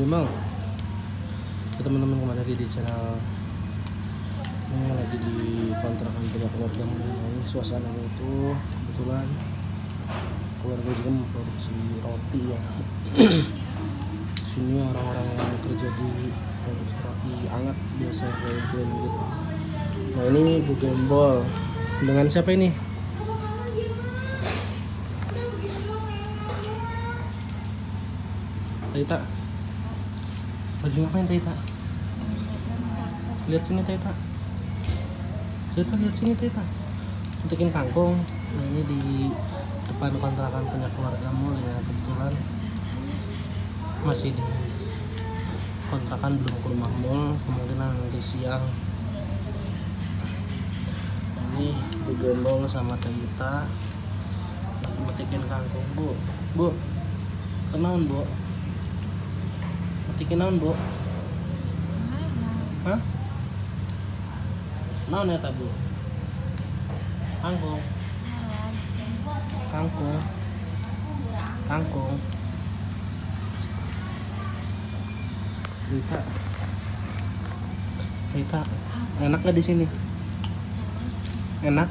Gembong. Teman-teman kembali lagi di channel ini, lagi di kontrakan punya keluarga. Ini suasananya itu kebetulan keluarga juga memproduksi roti ya. Sini orang-orang yang kerja di produksi roti hangat biasa kayak gitu. Nah ini Bu Gembol dengan siapa ini? Taita lagi ngapain Taita? Lihat sini Taita. Lihat sini Taita. Metikin kangkung. Nah ini di depan kontrakan punya keluargamu ya, kebetulan masih di kontrakan, belum ke rumah mall, kemungkinan nanti siang. Ini Bu Gembong sama Taita lagi metikin kangkung. Bu kenaun Bu, metikin naon Bu? Hah? Naon ya Bu? Kangkung. Taita, enak nggak di sini? Enak.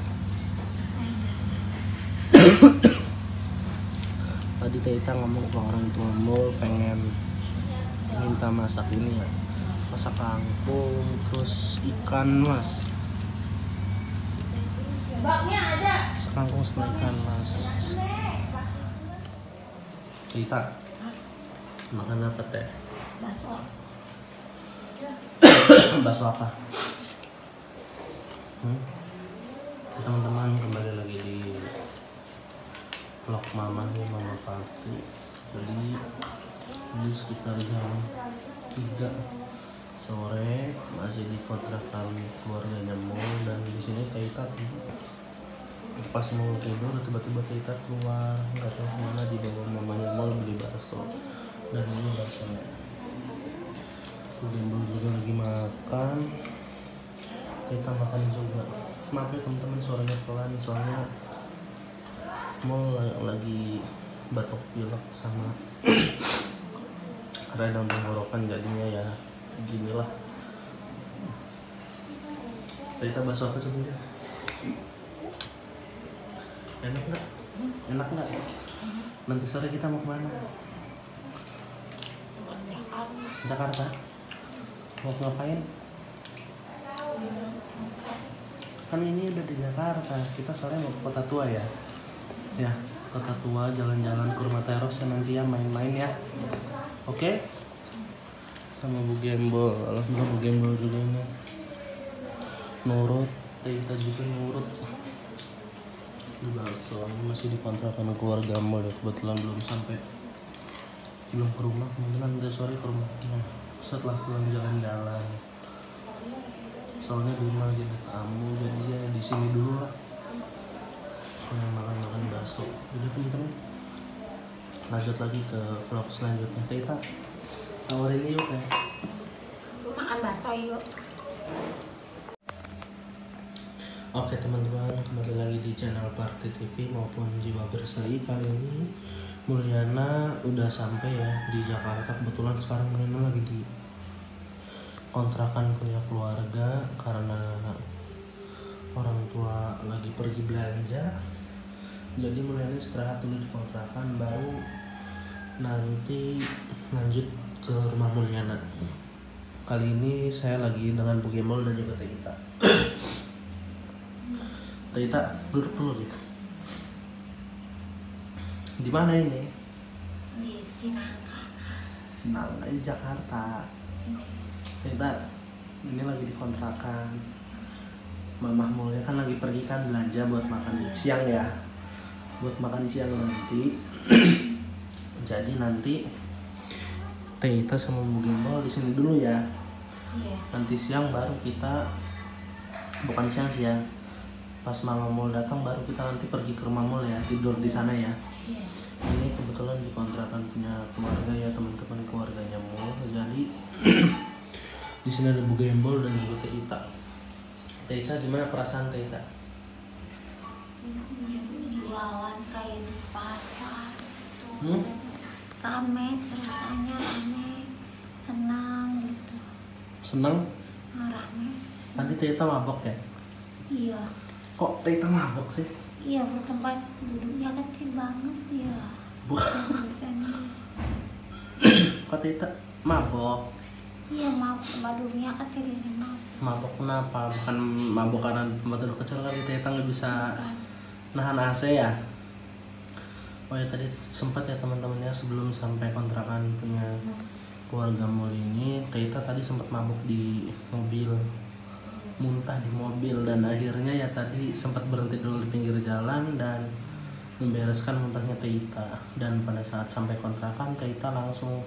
Tadi Taita ngomong ke orang tuamu pengen minta masak ini ya, masak kangkung terus ikan mas. Masak kangkung sama ikan mas. Taita, makan apa teh? Bakso apa? Teman-teman, kembali lagi di vlog Mama nih, Mama Pati. Jadi ini sekitar jam 3 sore, masih di kontrakan keluarganya Mul, dan di sini Taita pas mau tidur tiba-tiba Taita keluar, nggak tahu kemana, dibawa mamanya Mul beli bakso. Dan ini baksonya. Gembong juga lagi makan, kita makan juga. Maaf ya teman-teman, suaranya pelan soalnya Mul lagi batuk pilek sama radang tenggorokan, jadinya ya beginilah. Taita bakso apa sebenarnya? Enak nggak? Nanti sore kita mau kemana? Jakarta. Mau ngapain? Kan ini udah di Jakarta, kita sore mau ke Kota Tua ya. Ya, Kota Tua, jalan-jalan ke rumah Teros ya, nanti ya main-main ya. Oke? Sama Bu Gembol. Alhamdulillah Bu Gembol juga ini nurut, Taita juga nurut. Di bakso ini masih di kontrakan keluarga Mul ya, kebetulan belum ke rumah, kemungkinan udah sore ke rumah. Nah, setelah pulang jalan-jalan, soalnya di rumah lagi ada tamu, jadi ya di sini dulu lah. Soalnya makan bakso. Udah teman-teman, lanjut lagi ke vlog selanjutnya. Taita, tawarin yuk ya. Makan bakso yuk. Oke teman-teman, kembali lagi di channel Party TV maupun Jiwa Berseri. Kali ini Mulyana udah sampai ya di Jakarta. Kebetulan sekarang Mulyana lagi di kontrakan punya keluarga karena orang tua lagi pergi belanja. Jadi Mulyana istirahat dulu di kontrakan, baru nanti lanjut ke rumah Mulyana. Kali ini saya lagi dengan Bu Gembol dan juga Taita. Taita, duduk dulu gitu. Di mana ini? Di Cinangka. Cinangka di Jakarta. Taita, ini lagi di kontrakan. Mamah Mulya kan lagi pergi kan belanja buat makan siang ya. Buat makan siang nanti. Jadi nanti Taita sama Bu Gembol di sini dulu ya. Iya. Nanti siang baru kita, bukan siang sih ya, pas Mama Mul datang baru kita nanti pergi ke rumah Mul ya, tidur di sana ya. Iya. Ini kebetulan di kontrakan punya keluarga ya, teman-teman keluarganya Mul. Jadi di sini ada Bu Gembol dan juga Taita. Taita, gimana perasaan Taita? Jualan kayak di pasar tuh. Rame, rasanya rame. Seneng? Marahnya. Tadi Tita mabok ya? Iya. Kok Tita mabok sih? Iya, tempat duduknya kecil banget ya. Bukan. Biasanya. Kok Tita mabok? Iya, maaf, tempat duduknya kecil ini maaf. Mabok kenapa? Bukan mabok karena tempat duduk kecil kali Tita nggak bisa Bukan. nahan AC ya? Oh ya tadi sempat ya teman-temannya sebelum sampai kontrakan punya keluarga Mul ini, Tita tadi sempat mabuk di mobil, muntah di mobil, dan akhirnya ya tadi sempat berhenti dulu di pinggir jalan dan membereskan muntahnya Tita. Dan pada saat sampai kontrakan Tita langsung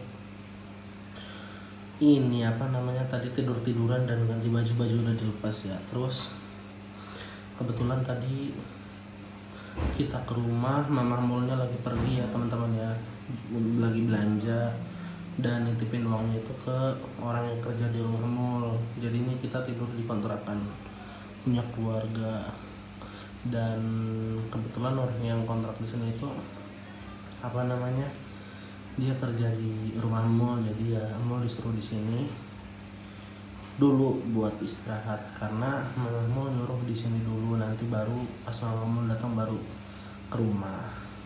ini apa namanya tadi tiduran dan ganti baju udah dilepas ya. Terus kebetulan tadi kita ke rumah, Mama Mulnya lagi pergi ya teman-teman ya, lagi belanja dan nitipin uangnya itu ke orang yang kerja di rumah Mul. Jadi ini kita tidur di kontrakan punya keluarga, dan kebetulan orang yang kontrak di sini itu apa namanya dia kerja di rumah Mul, jadi ya Mul disuruh di sini dulu buat istirahat karena Mama Mul nyuruh di sini dulu, nanti baru pas Mama Mul datang baru ke rumah.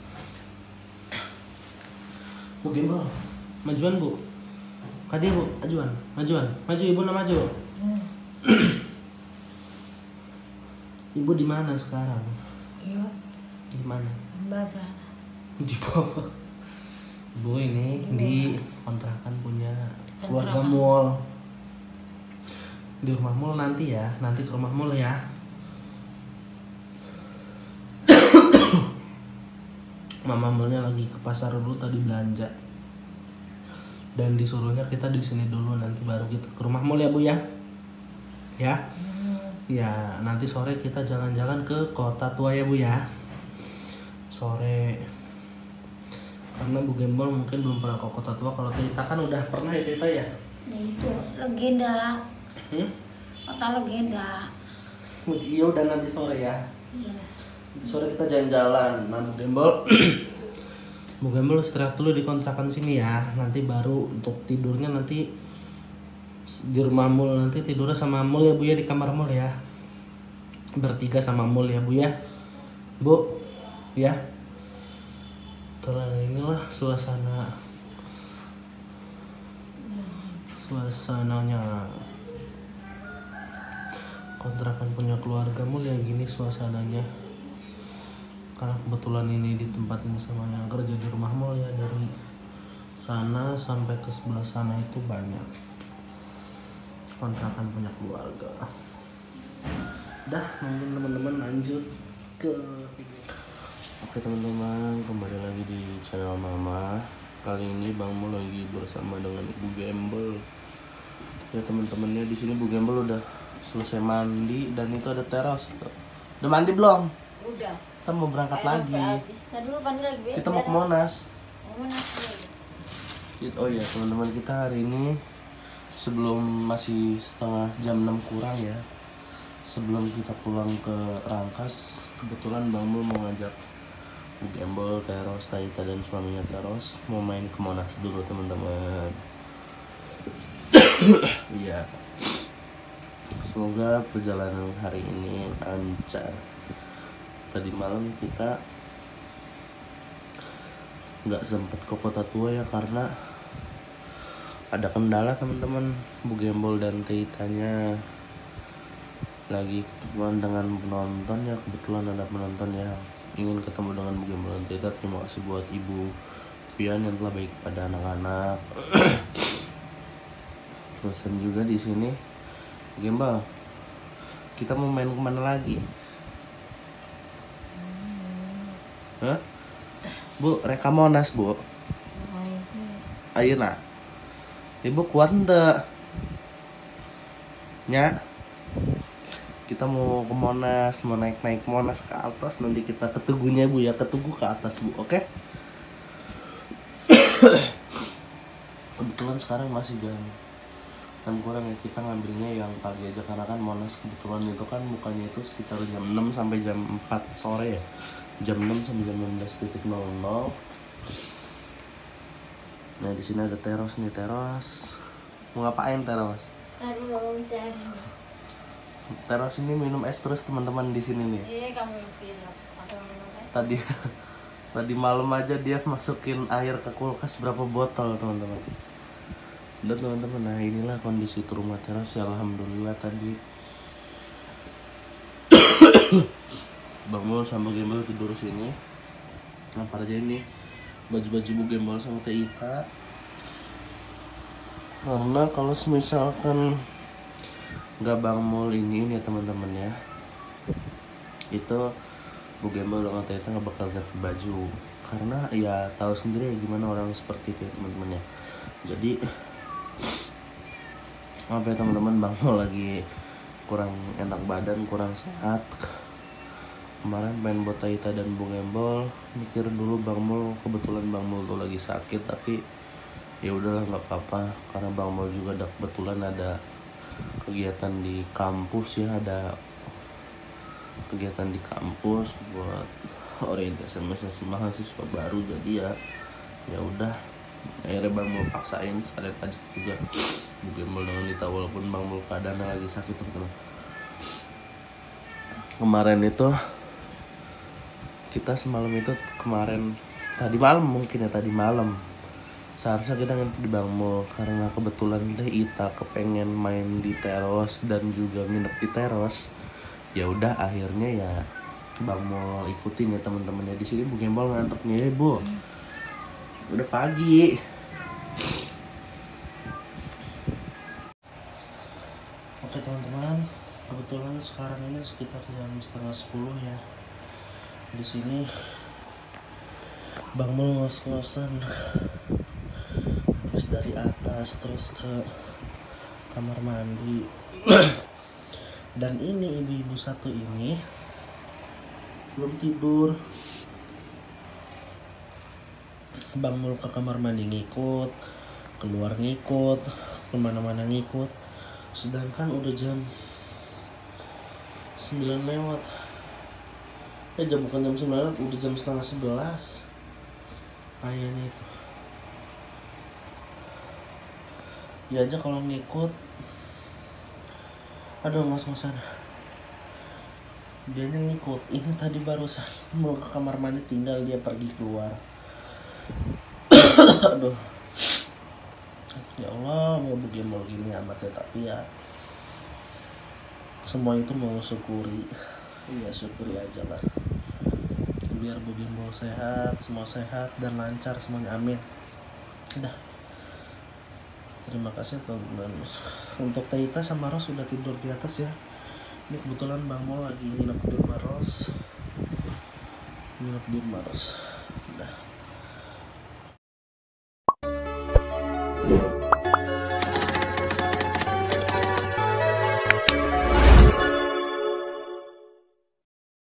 Bu Gimbal, majuan Bu. Kadi Bu, majuan. Maju Ibu, nak maju. Ibu di mana sekarang? Iya. Di mana? Baba. Di bawah. Bu ini di kontrakan punya keluarga Mul. Di rumah Mul nanti ya, nanti ke rumah Mul ya. Mama Mulnya lagi ke pasar dulu tadi belanja. Dan disuruhnya kita di sini dulu, nanti baru kita ke rumah Mul ya Bu ya. Ya. Ya, nanti sore kita jalan-jalan ke Kota Tua ya Bu ya. Sore. Karena Bu Gembol mungkin belum pernah ke Kota Tua. Kalau Tita kan udah pernah ya Tita ya. Nah itu legenda. Kota legenda. Iya udah nanti sore ya. Iya. Nanti sore kita jalan-jalan. Nah Bu Gembol Bu Gembol istirahat dulu di kontrakan sini ya. Nanti baru untuk tidurnya nanti di rumah Mul, nanti tidurnya sama Mul ya Bu ya, di kamar Mul ya. Bertiga sama Mul ya Bu ya. Bu ya. Terus inilah suasananya kontrakan punya keluarga Mul ya, gini suasananya. Karena kebetulan ini ditempatin sama yang kerja di rumah Mul ya, dari sana sampai ke sebelah sana itu banyak kontrakan punya keluarga. Dah, mungkin teman-teman lanjut ke Oke teman-teman, kembali lagi di channel Mama. Kali ini Bang Mul lagi bersama dengan Ibu Gembel. Ya teman-temannya di sini Bu Gembel udah selesai mandi dan itu ada teras. Udah mandi belum? Udah. Kita mau berangkat lagi. Nah dulu mandi lagi. Kita mau ke Monas. Monas. Oh iya teman-teman, kita hari ini sebelum masih setengah jam 6 kurang ya, sebelum kita pulang ke Rangkas, kebetulan Bang Mul mau ngajak Bu Gembel, Teros, Taita dan suaminya Teros mau main ke Monas dulu teman-teman. Iya. Semoga perjalanan hari ini lancar. Tadi malam kita nggak sempet ke Kota Tua ya karena ada kendala teman-teman. Bu Gembel dan Taitanya lagi ketemuan dengan penonton ya, kebetulan ada penonton yang ingin ketemu dengan Bu Gembel dan Taita. Terima kasih buat Ibu Pian yang telah baik pada anak-anak. Terusan juga di sini Bu Gembel, kita mau main kemana lagi? Hah? Bu, reka Monas Bu. Ayeuna Ibu kuat ente nya, kita mau ke Monas, mau naik Monas ke atas, nanti kita ke Tugunya Bu ya, ke Tugu ke atas Bu, oke? Kebetulan sekarang masih jam 6 kurang ya, kita ngambilnya yang pagi aja karena kan Monas kebetulan itu kan mukanya itu sekitar jam 6 sampai jam 4 sore ya, jam 6 sampai jam 16.00. Nah di sini ada Teros nih. Teros mau ngapain Teros? Taruh dong bisa. Teros ini minum es terus teman-teman di sini nih. Kamu yang pilih. Atau minum es? Tadi malam aja dia masukin air ke kulkas berapa botol teman-teman. Udah teman-teman, nah inilah kondisi ke rumah Teros ya, alhamdulillah tadi Bang Mul sama Gembel tidur sini. Apa aja ini baju-baju Bu Gembel sama Teh Ika. Karena kalau misalkan nggak Bang Mul ini ya teman-teman ya, itu Bu Gembel dengan Teh Ika nggak bakal ganti baju. Karena ya tahu sendiri ya gimana orang seperti itu ya teman-teman ya. Jadi apa ya teman-teman, Bang Mul lagi kurang enak badan, kurang sehat. Kemarin main buat Taita dan Bung Embol, mikir dulu Bang Mul, kebetulan Bang Mul tuh lagi sakit, tapi ya udahlah nggak apa-apa, karena Bang Mul juga ada kebetulan ada kegiatan di kampus ya, ada kegiatan di kampus buat orientasi mahasiswa baru, jadi ya udah akhirnya Bang Mul paksain sekalian ajak juga Bung Embol dengan Dita, walaupun Bang Mul keadaannya lagi sakit teman-teman. Kemarin itu kita tadi malam seharusnya kita nginep di Bang Mul, karena kebetulan Teh Ita kepengen main di teros dan juga nginep di teros. Ya udah akhirnya ya Bang Mul ikutin ya teman-teman ya. Di sini Bu Gembol ngantuk nih Bu, udah pagi. Oke teman-teman, kebetulan sekarang ini sekitar jam 9:30 ya. Di sini Bang Mul ngos-ngosan terus dari atas terus ke kamar mandi. Dan ini ibu-ibu satu ini belum tidur. Bang Mul ke kamar mandi ngikut, keluar ngikut, kemana-mana ngikut. Sedangkan udah jam 9 lewat. Bukan jam 9 lewat, udah jam 10:30. Kayaknya itu. Dia aja kalau ngikut, aduh ngos-ngosan. Dianya ngikut. Ini tadi barusan mau ke kamar mandi, tinggal dia pergi keluar. Aduh. Ya Allah, mau begini gini amat ya, tapi ya semua itu mau syukuri. Ya syukuri aja lah. Biar Bu Gembol sehat, semua sehat dan lancar semuanya, amin. Udah. Terima kasih teman-teman. Untuk Taita sama Ros sudah tidur di atas ya. Ini kebetulan Bang Mol lagi nginep di rumah Ros.